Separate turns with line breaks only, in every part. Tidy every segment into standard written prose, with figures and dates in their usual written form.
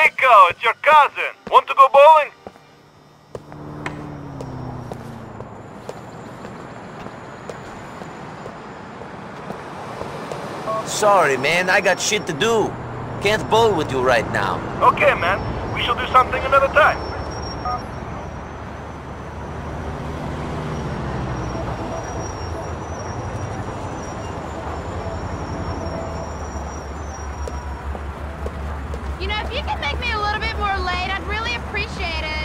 Nico, it's your cousin. Want to go bowling?
Sorry, man, I got shit to do. Can't bowl with you right now.
Okay, man. We shall do something another time.
You know, if you could make me a little bit more late, I'd really appreciate it.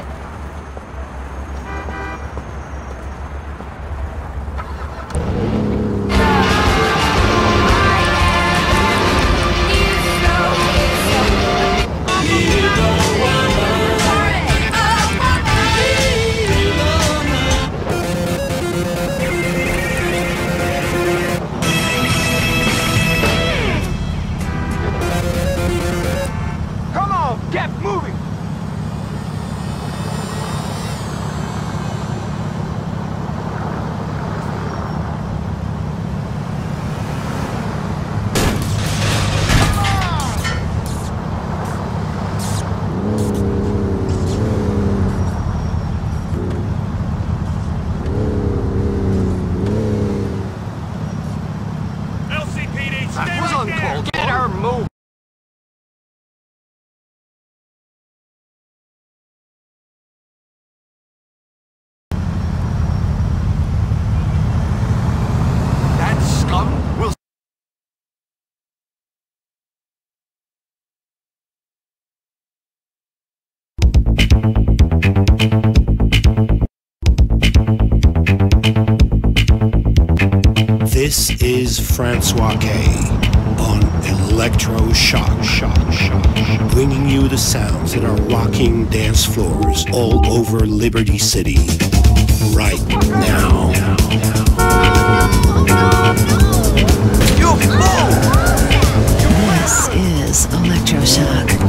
Get moving!
LCPD, stay
That was
right there!
uncalled. Get her moving! That scum will...
This is Francois K on Electroshock, bringing you the sounds that are rocking dance floors all over Liberty City right now.
This is Electroshock.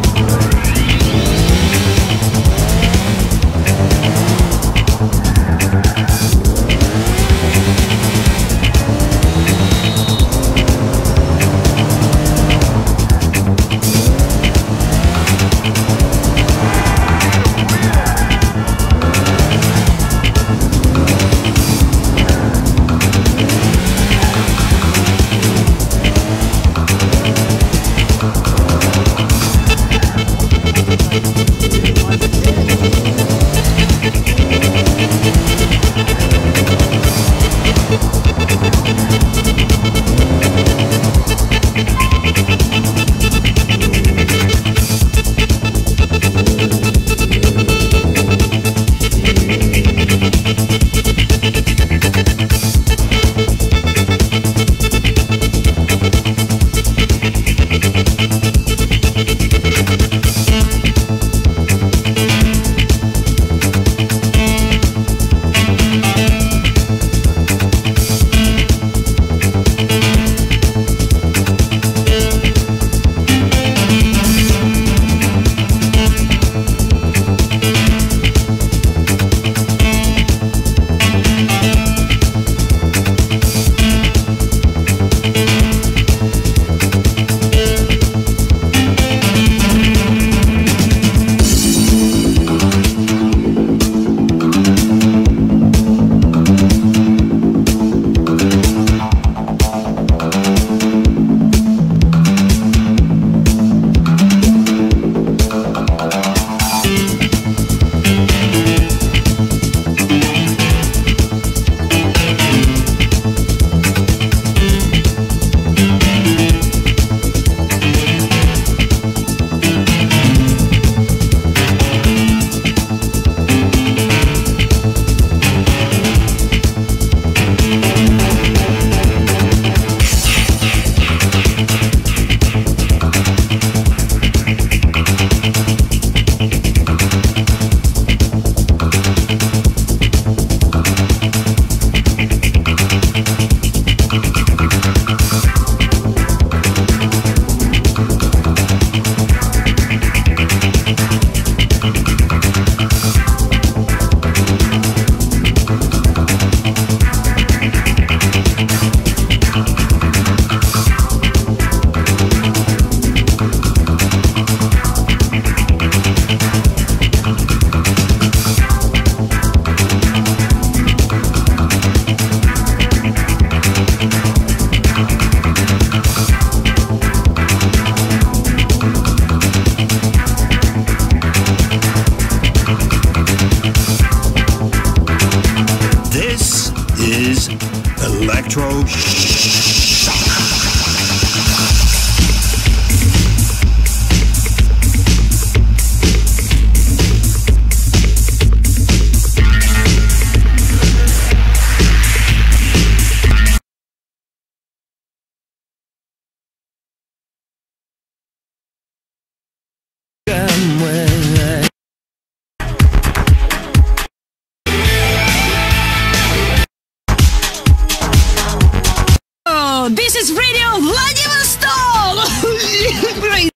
This is Radio Vladivostok! Great!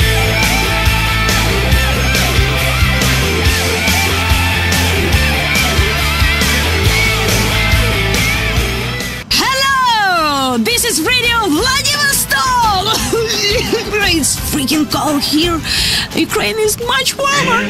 Hello! This is Radio Vladivostok! Great, it's freaking cold here. Ukraine is much warmer.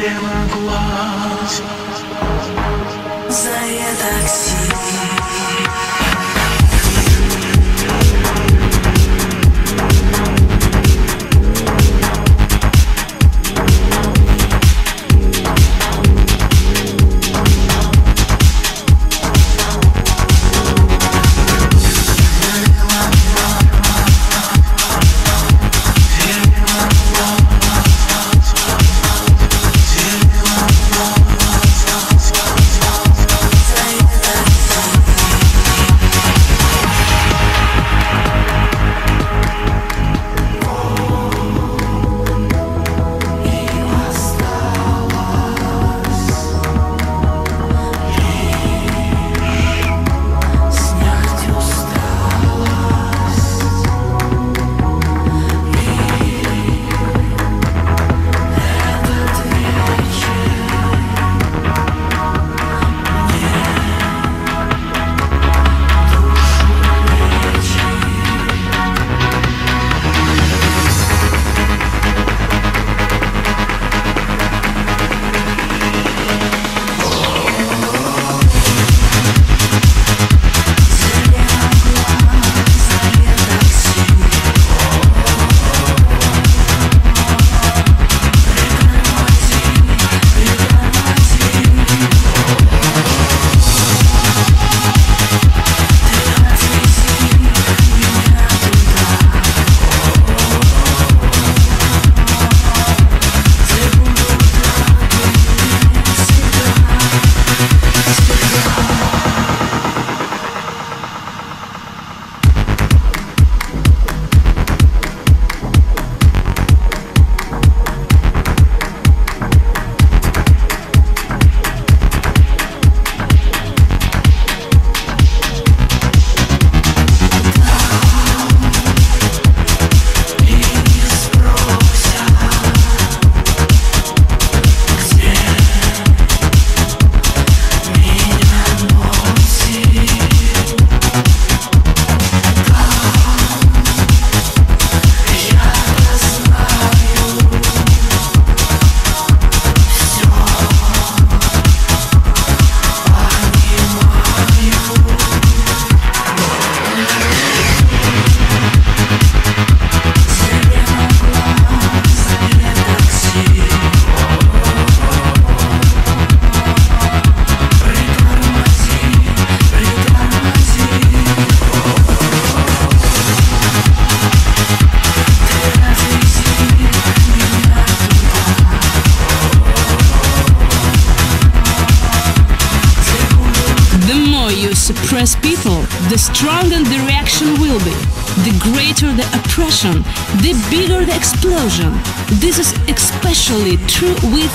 Suppress people, the stronger the reaction will be. The greater the oppression, the bigger the explosion. This is especially true with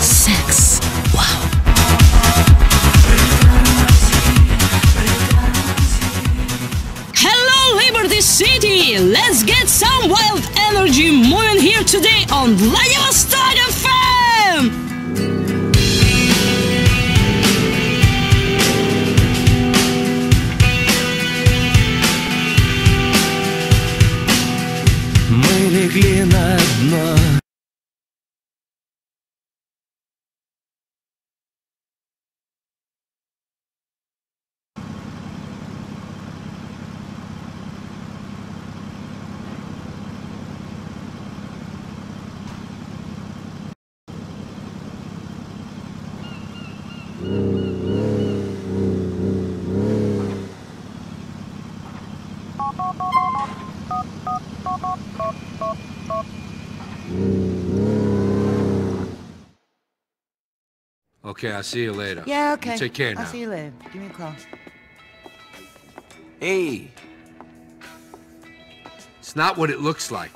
sex. Wow. Hello, Liberty City! Let's get some wild energy moving here today on Vladivostok FM!
Легли на дно.
Okay, I'll see you later.
Yeah, okay.
You take care now.
I'll see you later. Give me a call.
Hey.
It's not what it looks like.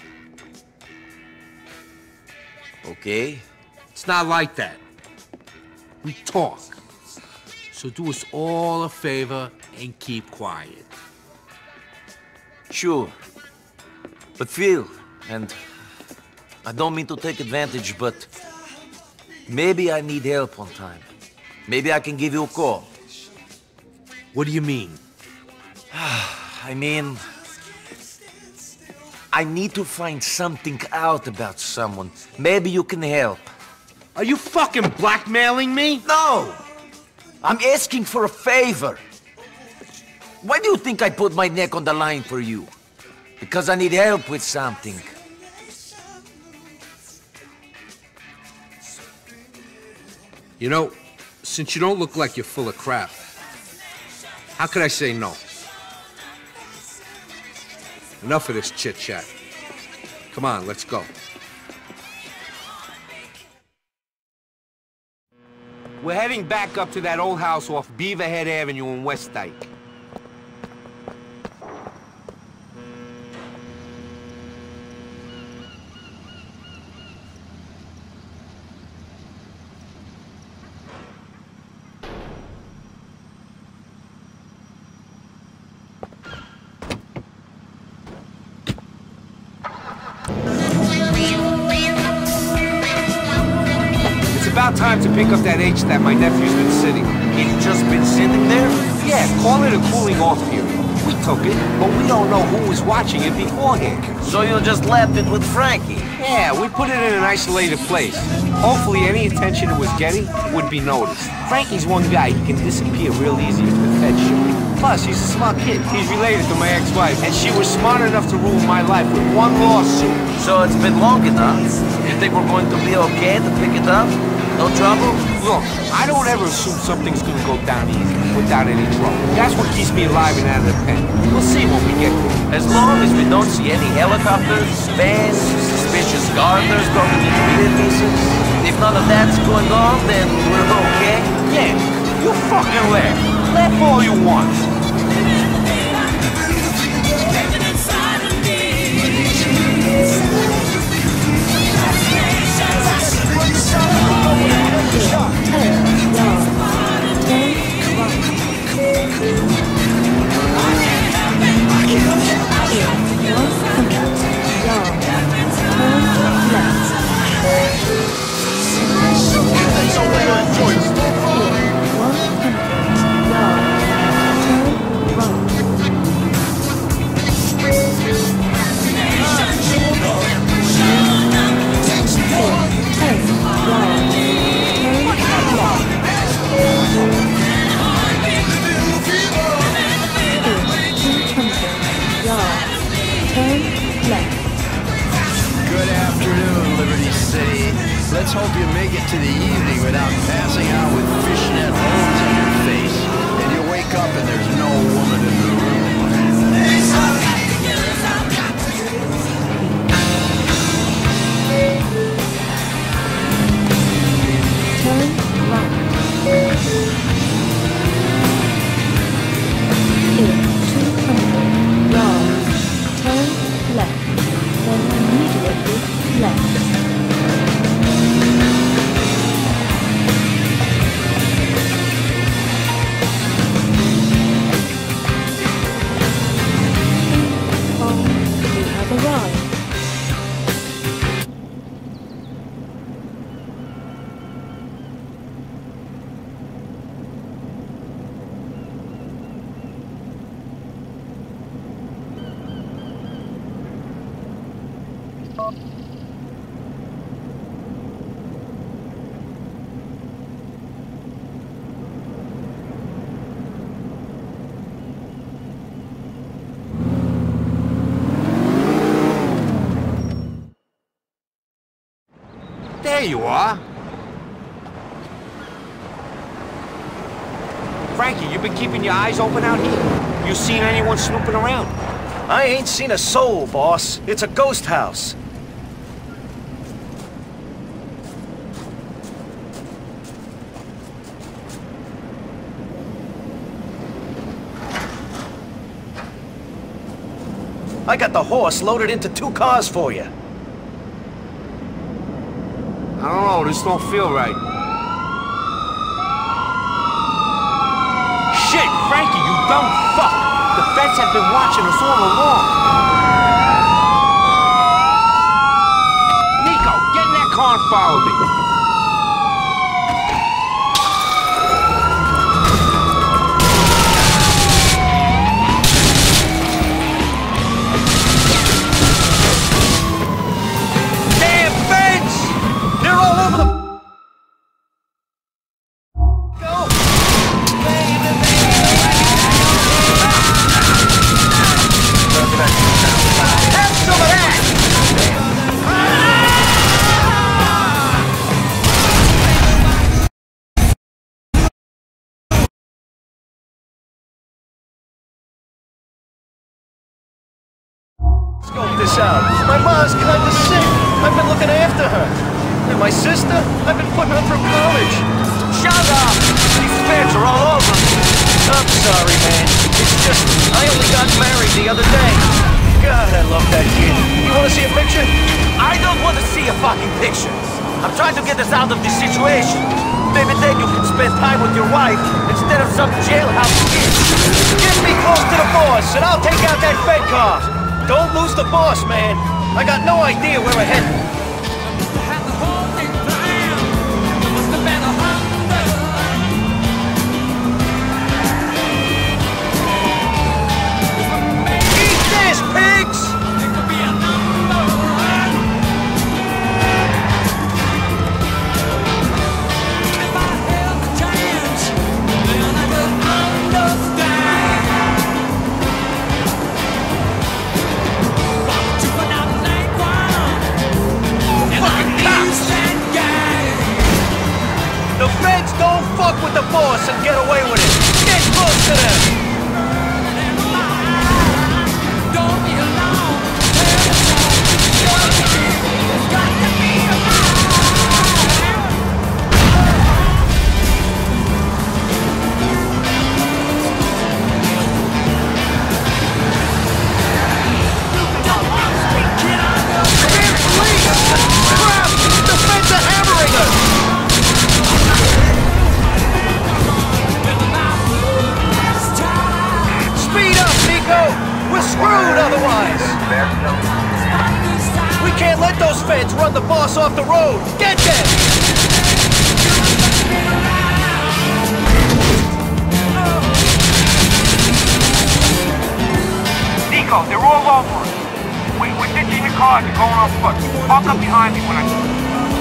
Okay.
It's not like that. We talk. So do us all a favor and keep quiet.
Sure. But Phil, and I don't mean to take advantage, but maybe I need help on time. Maybe I can give you a call.
What do you mean?
I mean, I need to find something out about someone. Maybe you can help.
Are you fucking blackmailing me?
No! I'm asking for a favor. Why do you think I put my neck on the line for you? Because I need help with something.
You know, since you don't look like you're full of crap, how could I say no? Enough of this chit-chat. Come on, let's go. We're heading back up to that old house off Beaverhead Avenue in West Dyke. About time to pick up that H that my nephew's been sitting.
It's just been sitting there?
Yeah, call it a cooling off period. We took it, but we don't know who was watching it beforehand.
So you just left it with Frankie?
Yeah, we put it in an isolated place. Hopefully any attention it was getting would be noticed. Frankie's one guy, he can disappear real easy if the feds show him. Plus, he's a smart kid. He's related to my ex-wife, and she was smart enough to ruin my life with one lawsuit.
So it's been long enough. You think we're going to be okay to pick it up? No trouble?
Look, I don't ever assume something's gonna go down easy, without any trouble. That's what keeps me alive and out of the pen. We'll see when we get there.
As long as we don't see any helicopters, vans, suspicious gardeners going into businesses, if none of that's going on, then we're okay?
Yeah, you fucking laugh. Laugh all you want.
Let's hope you make it to the evening without passing out with fishnet holes in your face. And you wake up and there's no woman in the room.
Turn right. In 200 yards, turn left. Then immediately left.
There you are. Frankie, you been keeping your eyes open out here? You seen anyone snooping around?
I ain't seen a soul, boss. It's a ghost house. I got the horse loaded into 2 cars for you.
I don't know, this don't feel right. Shit, Frankie, you dumb fuck! The feds have been watching us all along. Nico, get in that car and follow me. Damn feds! They're all over the...
Scope this out. My mom's kinda sick. I've been looking after her. And my sister, I've been putting her through college.
Shut up! These feds are all over me.
I'm sorry, man. It's just, I only got married the other day. God, I love that kid. You wanna see a picture?
I don't want to see a fucking picture. I'm trying to get us out of this situation. Maybe then you can spend time with your wife instead of some jailhouse kid.
Get me close to the boss, and I'll take out that Fed car. Don't lose the boss, man. I got no idea where we're heading. Eat this, pigs! The feds don't fuck with the boss and get away with it. Get close to them. Crap! The feds are hammering us! Speed up, Nico! We're screwed otherwise! We can't let those feds run the boss off the road! Get them!
Nico, they're all over us. We're ditching the cars and going on foot. Walk up behind me when I...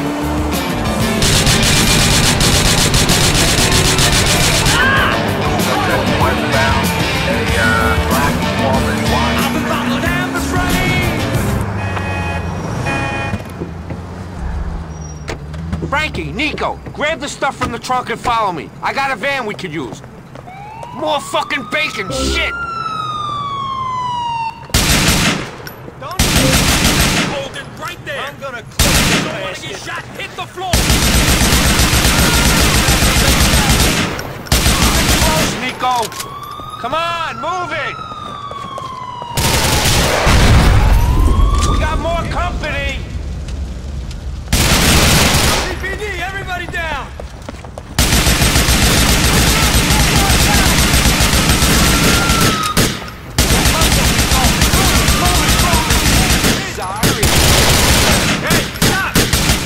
Westbound, a black Walrus watch.
Frankie, Nico, grab the stuff from the trunk and follow me. I got a van we could use. More fucking bacon, shit!
Hold it right there.
I'm gonna close this bastard.
Get shot, hit the floor.
Close, Nico! Come on, move it! We got more company!
CPD, everybody down.
Sorry.
Hey, stop!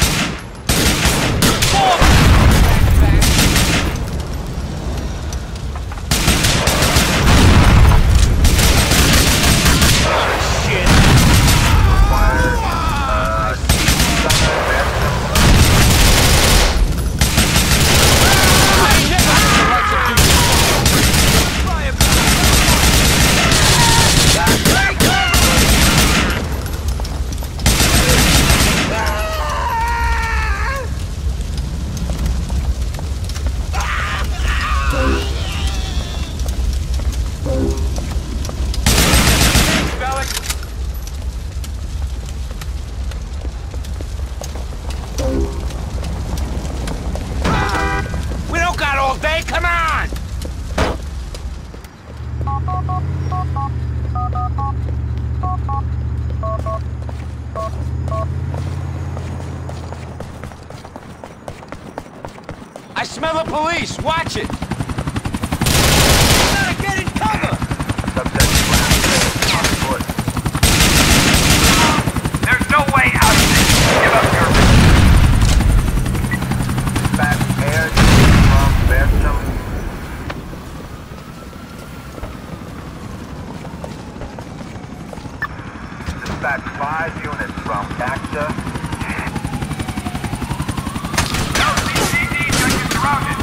I smell the police. Watch it.
Gotta get in cover!
Subject Dispatch 5 units from Baxter. LCCD got you surrounded.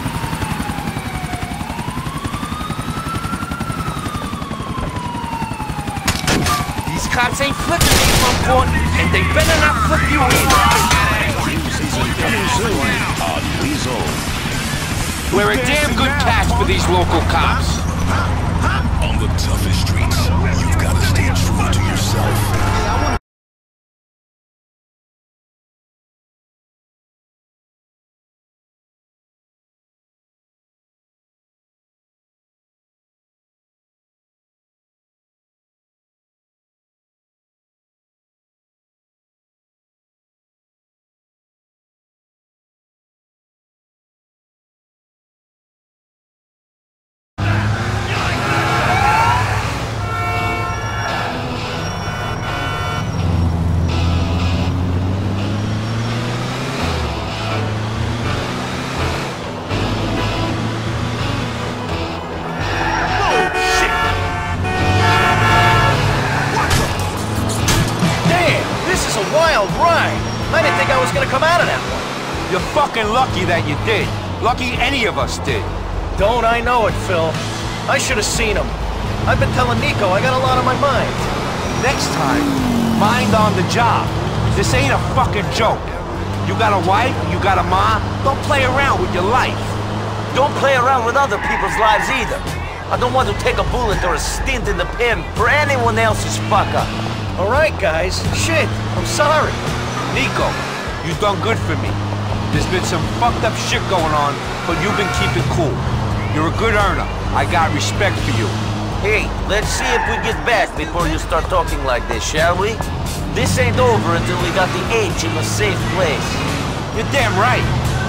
These cops ain't flipping me from court, and they better not flip you either.
Coming soon on Weasel.
We're a damn good catch for these local cops.
On the toughest streets, you've got to stay true to yourself.
Wild ride. I didn't think I was gonna come out of that one.
You're fucking lucky that you did. Lucky any of us did.
Don't I know it, Phil? I should have seen him. I've been telling Nico I got a lot on my mind.
Next time, mind on the job. This ain't a fucking joke. You got a wife, you got a ma, don't play around with your life.
Don't play around with other people's lives either. I don't want to take a bullet or a stint in the pen for anyone else's fuck-up.
All right, guys. Shit, I'm sorry.
Nico, you done good for me. There's been some fucked up shit going on, but you've been keeping cool. You're a good earner. I got respect for you.
Hey, let's see if we get back before you start talking like this, shall we? This ain't over until we got the H in a safe place.
You're damn right.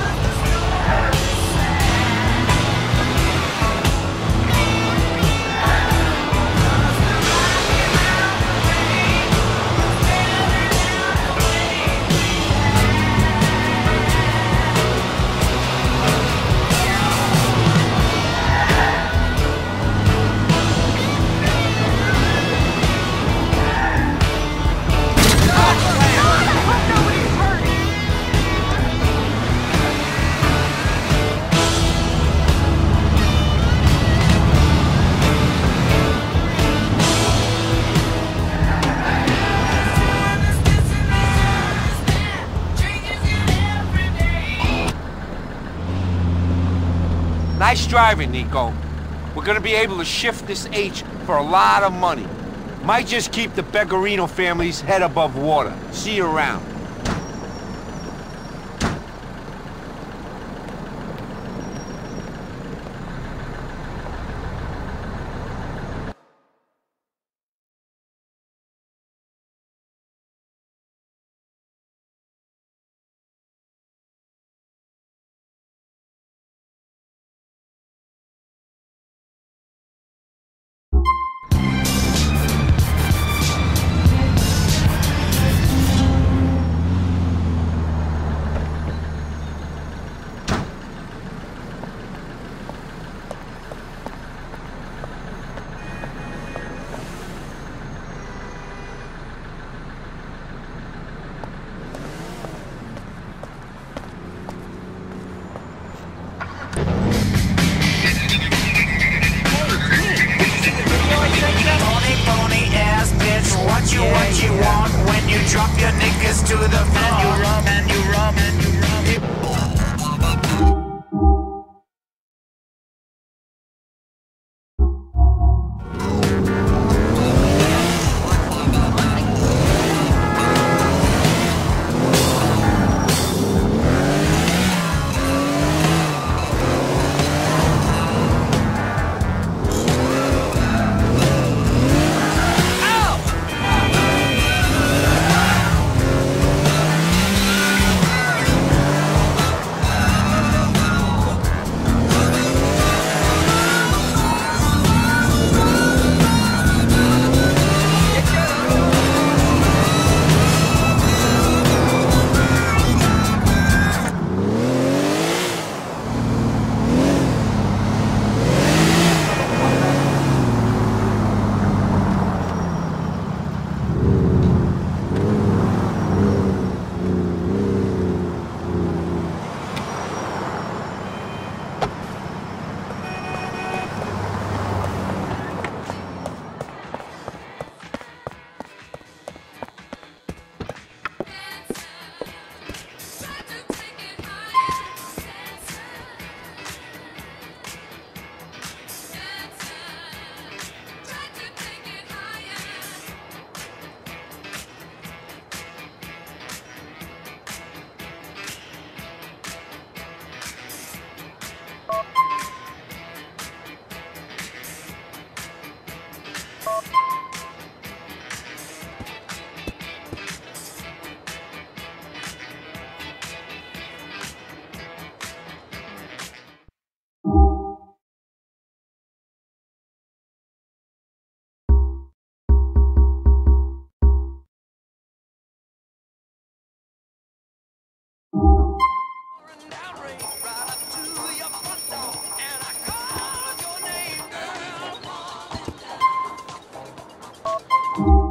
Nice driving, Nico. We're gonna be able to shift this H for a lot of money. Might just keep the Beggarino family's head above water. See you around.
What you want when you drop your niggas to the floor. And you rub, and you rub, and you
Bye.